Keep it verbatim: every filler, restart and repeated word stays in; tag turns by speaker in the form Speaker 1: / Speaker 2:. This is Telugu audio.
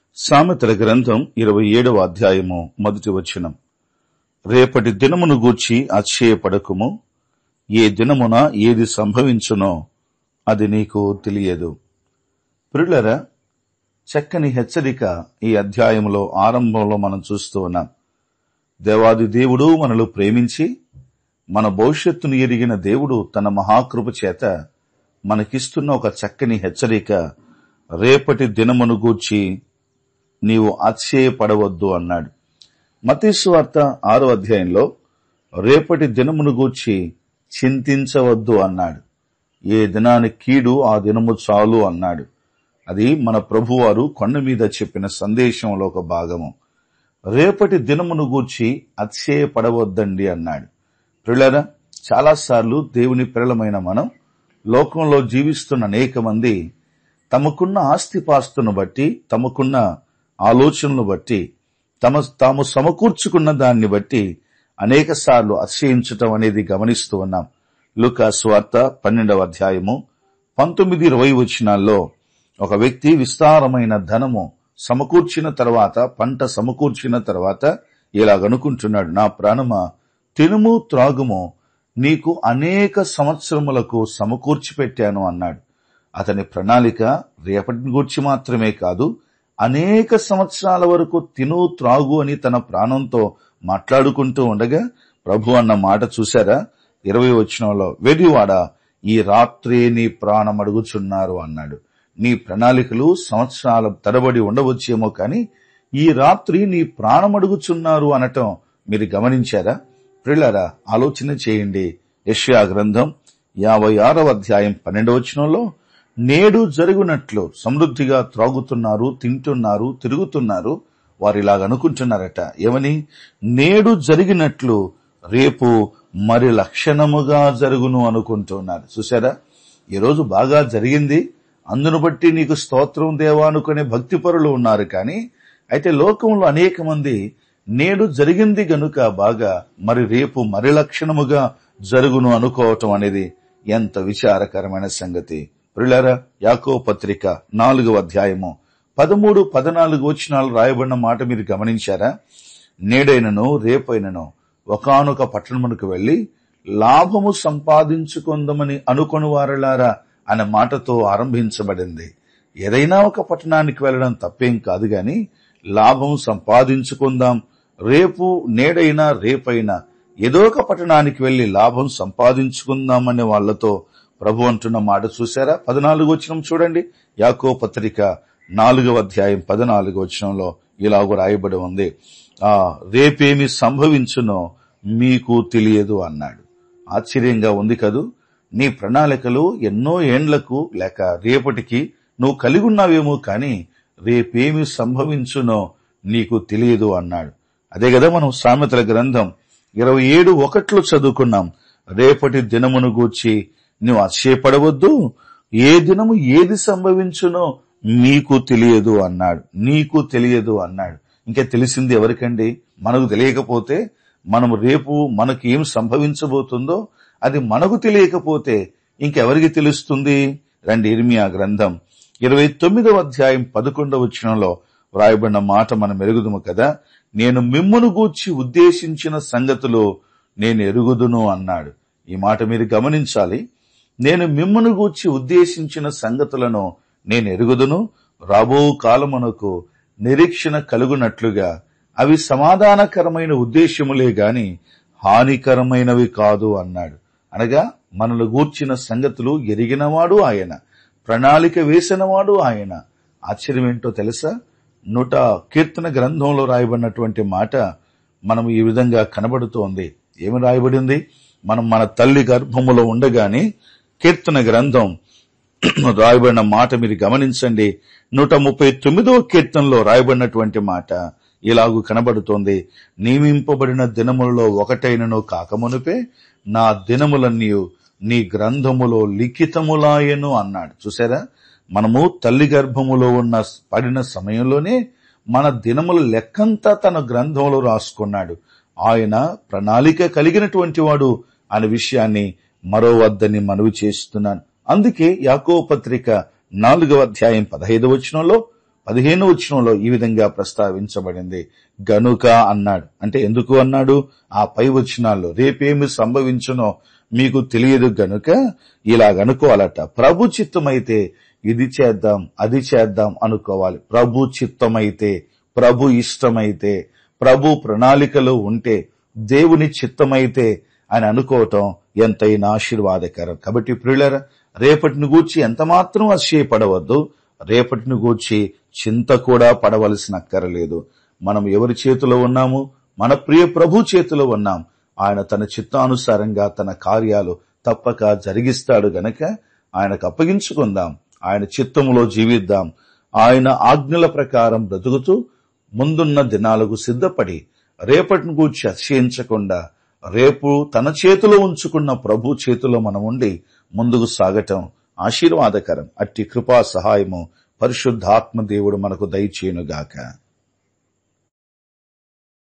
Speaker 1: సామెతల గ్రంథం ఇరవై ఏడవ అధ్యాయము మొదటి వచనం. రేపటి దినమును గూర్చి అతిశయపడకుము, ఏ దినమున ఏది సంభవించునో అది నీకు తెలియదు. ప్రియులారా, చక్కని హెచ్చరిక ఈ అధ్యాయంలో ఆరంభంలో మనం చూస్తూ ఉన్నాం. దేవాది దేవుడు మనలు ప్రేమించి మన భవిష్యత్తును ఎరిగిన దేవుడు తన మహాకృప చేత మనకిస్తున్న ఒక చక్కని హెచ్చరిక, రేపటి దినమును గూర్చి నీవు అతిశయపడవద్దు అన్నాడు. మత్తయి సువార్త ఆరో అధ్యాయంలో రేపటి దినమును గూర్చి చింతించవద్దు అన్నాడు. ఏ దినానికి కీడు ఆ దినము చాలు అన్నాడు. అది మన ప్రభువారు కొండ మీద చెప్పిన సందేశంలో ఒక భాగము. రేపటి దినమును గూర్చి అతిశయపడవద్దండి అన్నాడు. ప్రియులారా, చాలాసార్లు దేవుని పిల్లలమైన మనం లోకంలో జీవిస్తున్న అనేక మంది తమకున్న ఆస్తిపాస్తును బట్టి, తమకున్న ఆలోచనలు బట్టి, తమ తాము సమకూర్చుకున్న దాన్ని బట్టి అనేక సార్లు అతిశయించటం అనేది గమనిస్తూ ఉన్నాం. లూకా సువార్త పన్నెండవ అధ్యాయము పంతొమ్మిది ఇరవై వచనాల్లో ఒక వ్యక్తి విస్తారమైన ధనము సమకూర్చిన తర్వాత, పంట సమకూర్చిన తర్వాత ఇలాగనుకుంటున్నాడు, నా ప్రాణమా, తినుము త్రాగుము, నీకు అనేక సంవత్సరములకు సమకూర్చి పెట్టాను అన్నాడు. అతని ప్రణాళిక రేపటిని గూర్చి మాత్రమే కాదు, అనేక సంవత్సరాల వరకు తిను త్రాగు అని తన ప్రాణంతో మాట్లాడుకుంటూ ఉండగా ప్రభు అన్న మాట చూశారా? ఇరవై వచనంలో, వెడివాడా, ఈ రాత్రే నీ ప్రాణం అడుగుచున్నారు అన్నాడు. నీ ప్రణాళికలు సంవత్సరాల తరబడి ఉండవచ్చేమో కానీ ఈ రాత్రి నీ ప్రాణం అడుగుచున్నారు అనటం మీరు గమనించారా? ప్రియులారా, ఆలోచన చేయండి. యెషయా గ్రంథం యాభై ఆరవ అధ్యాయం పన్నెండవ వచనంలో, నేడు జరుగునట్లు సమృద్ధిగా త్రాగుతున్నారు, తింటున్నారు, తిరుగుతున్నారు. వారు ఇలాగనుకుంటున్నారట, ఏమని? నేడు జరిగినట్లు రేపు మరి లక్షణముగా జరుగును అనుకుంటున్నారు. చూసారా? ఈరోజు బాగా జరిగింది, అందును బట్టి నీకు స్తోత్రం దేవా అనుకునే భక్తిపరులు ఉన్నారు. కానీ అయితే లోకంలో అనేక మంది నేడు జరిగింది గనుక బాగా, మరి రేపు మరి లక్షణముగా జరుగును అనుకోవటం అనేది ఎంత విచారకరమైన సంగతి. ప్రియులారా, యాకోబు పత్రిక నాలుగవ అధ్యాయము పదమూడు పద్నాలుగు వచనాలు రాయబడిన మాట మీరు గమనించారా? నేడైనను రేపైనను ఒకానొక పట్టణమునకు వెళ్లి లాభము సంపాదించుకుందామని అనుకొని వారలారా అనే మాటతో ఆరంభించబడింది. ఏదైనా ఒక పట్టణానికి వెళ్లడం తప్పేం కాదు, గాని లాభం సంపాదించుకుందాం, రేపు నేడైనా రేపైనా ఏదో ఒక పట్టణానికి వెళ్లి లాభం సంపాదించుకుందామనే వాళ్లతో ప్రభు అంటున్న మాట చూశారా? పద్నాలుగు వచనం చూడండి. యాకోబు పత్రిక నాలుగవ అధ్యాయం పద్నాలుగు వచనంలో ఇలాగ రాయబడి ఉంది, ఆ రేపేమి సంభవించునో మీకు తెలియదు అన్నాడు. ఆశ్చర్యంగా ఉంది కదూ? నీ ప్రణాళికలు ఎన్నో ఏండ్లకు లేక రేపటికి నువ్వు కలిగి ఉన్నావేమో కానీ రేపేమి సంభవించునో నీకు తెలియదు అన్నాడు. అదే కదా మనం సామెతల గ్రంథం ఇరవై ఏడు ఒకట్లో చదువుకున్నాం. రేపటి దినమును గూర్చి నువ్వు అతిశయపడవద్దు, ఏ దినము ఏది సంభవించునో మీకు తెలియదు అన్నాడు. నీకు తెలియదు అన్నాడు. ఇంకా తెలిసింది ఎవరికండి? మనకు తెలియకపోతే, మనము రేపు మనకి ఏం సంభవించబోతుందో అది మనకు తెలియకపోతే ఇంకెవరికి తెలుస్తుంది? రండి, ఇర్మియా గ్రంథం ఇరవై తొమ్మిదవ అధ్యాయం పదకొండవ వచనంలో వ్రాయబడిన మాట మనం ఎరుగుదుము కదా, నేను మిమ్మును గూర్చి ఉద్దేశించిన సంగతులు నేను ఎరుగుదును అన్నాడు. ఈ మాట మీరు గమనించాలి. నేను మిమ్మును గూర్చి ఉద్దేశించిన సంగతులను నేను ఎరుగుదును, రాబో కాలమునకు నిరీక్షణ కలుగునట్లుగా అవి సమాధానకరమైన ఉద్దేశములే గాని హానికరమైనవి కాదు అన్నాడు. అనగా మనను గూర్చిన సంగతులు ఎరిగినవాడు ఆయన, ప్రణాళిక వేసినవాడు ఆయన. ఆశ్చర్యం ఏంటో తెలుసా? నూట కీర్తన గ్రంథంలో రాయబడినటువంటి మాట మనం ఈ విధంగా కనబడుతోంది. ఏమి రాయబడింది? మనం మన తల్లి గర్భములో ఉండగానే కీర్తన గ్రంథం రాయబడిన మాట మీరు గమనించండి. నూట ముప్పై తొమ్మిదవ కీర్తనలో రాయబడినటువంటి మాట ఇలాగూ కనబడుతోంది, నియమింపబడిన దినములలో ఒకటైనను కాకమునుపే నా దినములన్నీ నీ గ్రంథములో లిఖితములాయెను అన్నాడు. చూసారా? మనము తల్లి గర్భములో ఉన్న పడిన సమయంలోనే మన దినముల లెక్కంతా తన గ్రంథంలో రాసుకున్నాడు. ఆయన ప్రణాళిక కలిగినటువంటి వాడు అనే విషయాన్ని మరో వద్దని మనవి చేస్తున్నాను. అందుకే యాకోబు పత్రిక నాలుగవ అధ్యాయం పదహైదవ వచనంలో, పదిహేను వచనంలో ఈ విధంగా ప్రస్తావించబడింది. గనుక అన్నాడు. అంటే ఎందుకు అన్నాడు? ఆ పై వచనాల్లో రేపేమి సంభవించునో మీకు తెలియదు గనుక ఇలాగనుకోవాలట. ప్రభు చిత్తమైతే ఇది చేద్దాం అది చేద్దాం అనుకోవాలి. ప్రభు చిత్తమైతే, ప్రభు ఇష్టమైతే, ప్రభు ప్రణాళికలో ఉంటే, దేవుని చిత్తమైతే అని అనుకోవటం ఎంతైనా ఆశీర్వాదకరం. కాబట్టి ప్రియులారా, రేపటిని గూర్చి ఎంత మాత్రం అతిశయపడవద్దు. రేపటిని గూర్చి చింత కూడా పడవలసిన అక్కరలేదు. మనం ఎవరి చేతిలో ఉన్నాము? మన ప్రియ ప్రభు చేతిలో ఉన్నాం. ఆయన తన చిత్తానుసారంగా తన కార్యాలు తప్పక జరిగిస్తాడు గనక ఆయనకు అప్పగించుకుందాం. ఆయన చిత్తములో జీవిద్దాం. ఆయన ఆజ్ఞల ప్రకారం బ్రతుకుతూ ముందున్న దినాలకు సిద్ధపడి రేపటిని గూర్చి అతిశయించకుండా రేపు తన చేతిలో ఉంచుకున్న ప్రభు చేతిలో మనం ఉండి ముందుకు సాగటం ఆశీర్వాదకరం. అట్టి కృపా సహాయము పరిశుద్ధాత్మ దేవుడు మనకు దయచేయునుగాక.